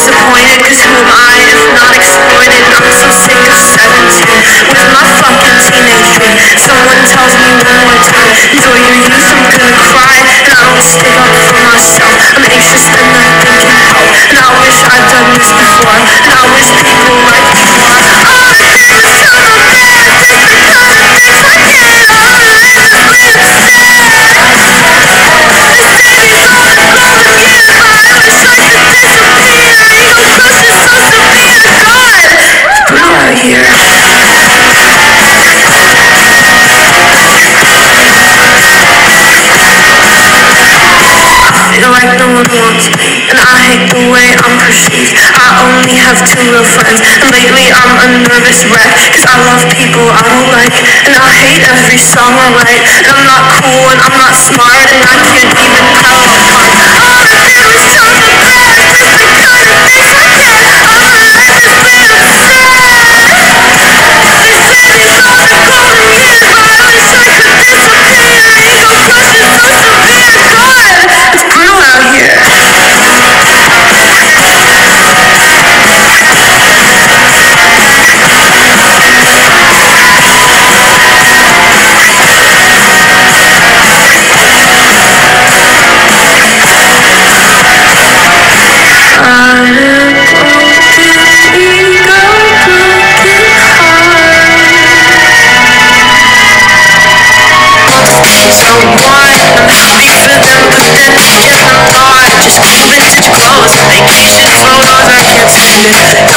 disappointed, cause who am I if not exploited? I'm so sick of 17 with my fucking teenage dream. Someone tells me one more time, enjoy your youth, I'm gonna cry. And I don't stick up for myself, I'm anxious and I think it help. And I wish I'd done this before, and I wish people like me more. All I did was tell my bad, did the kind of things I did. All I live is being sad. This baby's all the golden years, my ever tried to disappear. Ego crush is so severe, God. It's brutal out here. I feel like no one wants me, and I hate the way I'm perceived. I only have 2 real friends, and lately I'm a nervous wreck, cause I love people I don't like, and I hate every song I write. And I'm not cool, and I'm not smart, and I can't even tell apart. All I did was tell my bad, did the kind of things I did. All my life has been upset. They say these are the golden years, but I wish I could disappear. Ego crush is so severe, God. It's brutal out here. So blind, I'm happy for them, but then again I'm not. Just vintage clothes, vacation photos, I can't stand it.